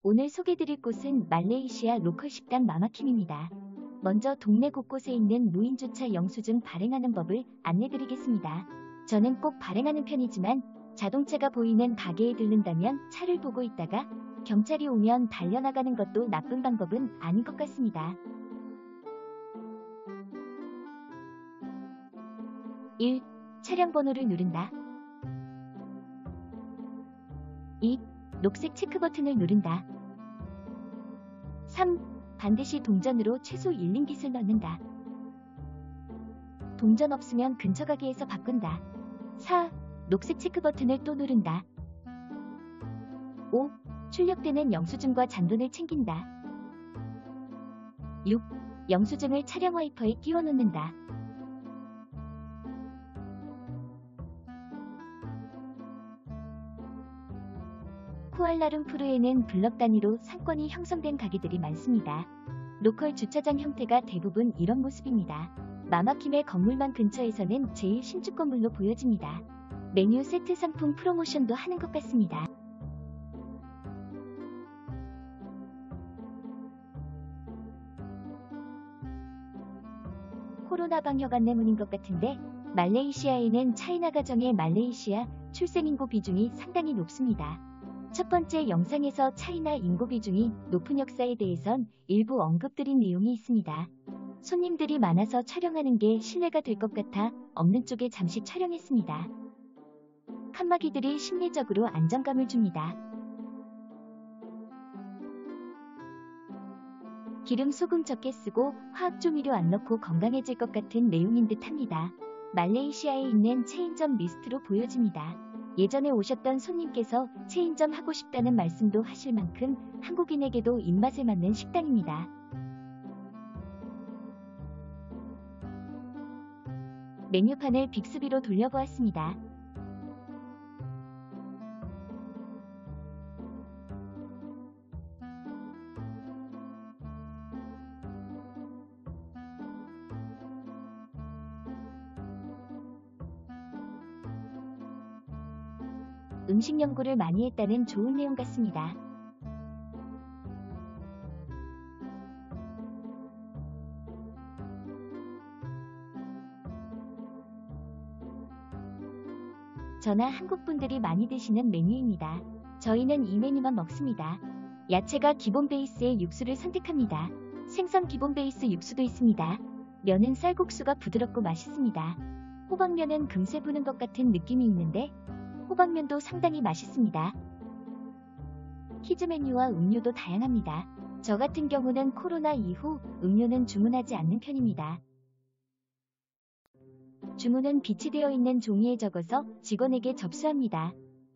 오늘 소개드릴 곳은 말레이시아 로컬 식당 마마킴입니다. 먼저 동네 곳곳에 있는 무인 주차 영수증 발행하는 법을 안내드리겠습니다. 저는 꼭 발행하는 편이지만 자동차가 보이는 가게에 들른다면 차를 보고 있다가 경찰이 오면 달려나가는 것도 나쁜 방법은 아닌 것 같습니다. 1. 차량 번호를 누른다. 2. 녹색 체크 버튼을 누른다. 3. 반드시 동전으로 최소 1링깃을 넣는다. 동전 없으면 근처 가게에서 바꾼다. 4. 녹색 체크 버튼을 또 누른다. 5. 출력되는 영수증과 잔돈을 챙긴다. 6. 영수증을 차량 와이퍼에 끼워 놓는다. 쿠알라룸푸르에는 블럭 단위로 상권이 형성된 가게들이 많습니다. 로컬 주차장 형태가 대부분 이런 모습입니다. 마마킴의 건물망 근처에서는 제일 신축 건물로 보여집니다. 메뉴 세트 상품 프로모션도 하는 것 같습니다. 코로나 방역 안내문인 것 같은데 말레이시아에는 차이나 가정의 말레이시아 출생인구 비중이 상당히 높습니다. 첫 번째 영상에서 차이나 인구 비중이 높은 역사에 대해선 일부 언급드린 내용이 있습니다. 손님들이 많아서 촬영하는 게 신뢰가 될 것 같아 없는 쪽에 잠시 촬영했습니다. 칸막이들이 심리적으로 안정감을 줍니다. 기름 소금 적게 쓰고 화학조미료 안 넣고 건강해질 것 같은 내용인 듯 합니다. 말레이시아에 있는 체인점 리스트로 보여집니다. 예전에 오셨던 손님께서 체인점 하고 싶다는 말씀도 하실 만큼 한국인에게도 입맛에 맞는 식당입니다. 메뉴판을 빅스비로 돌려보았습니다. 음식 연구를 많이 했다는 좋은 내용 같습니다. 저나 한국 분들이 많이 드시는 메뉴입니다. 저희는 이 메뉴만 먹습니다. 야채가 기본 베이스의 육수를 선택합니다. 생선 기본 베이스 육수도 있습니다. 면은 쌀국수가 부드럽고 맛있습니다. 호박면은 금세 부는 것 같은 느낌이 있는데 호박면도 상당히 맛있습니다. 키즈 메뉴와 음료도 다양합니다. 저 같은 경우는 코로나 이후 음료는 주문하지 않는 편입니다. 주문은 비치되어 있는 종이에 적어서 직원에게 접수합니다.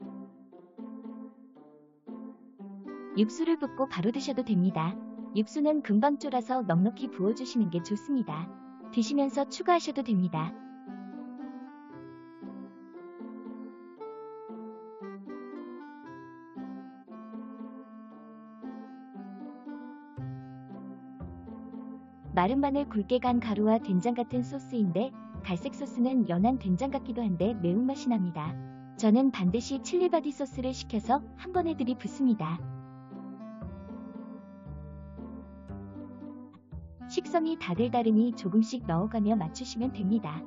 육수를 붓고 바로 드셔도 됩니다. 육수는 금방 쫄아서 넉넉히 부어주시는 게 좋습니다. 드시면서 추가하셔도 됩니다. 마른 마늘 굵게 간 가루와 된장 같은 소스인데 갈색 소스는 연한 된장 같기도 한데 매운맛이 납니다. 저는 반드시 칠리바디 소스를 시켜서 한 번에 들이붓습니다. 식성이 다들 다르니 조금씩 넣어가며 맞추시면 됩니다.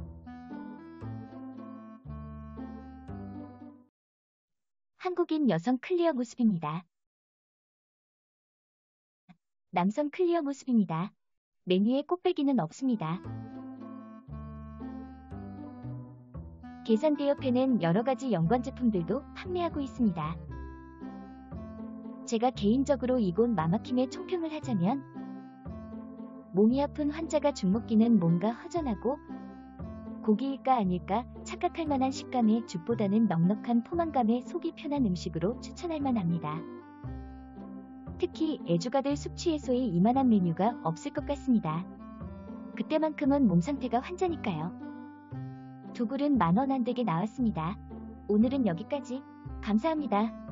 한국인 여성 클리어 모습입니다. 남성 클리어 모습입니다. 메뉴에 꽃배기는 없습니다. 계산대 옆에는 여러가지 연관 제품들도 판매하고 있습니다. 제가 개인적으로 이곳 마마킴의 총평을 하자면 몸이 아픈 환자가 죽 먹기는 뭔가 허전하고 고기일까 아닐까 착각할 만한 식감의 죽보다는 넉넉한 포만감의 속이 편한 음식으로 추천할 만합니다. 특히 애주가들 숙취 해소에 이만한 메뉴가 없을 것 같습니다. 그때만큼은 몸 상태가 환자니까요. 두 그릇 10,000원 안 되게 나왔습니다. 오늘은 여기까지. 감사합니다.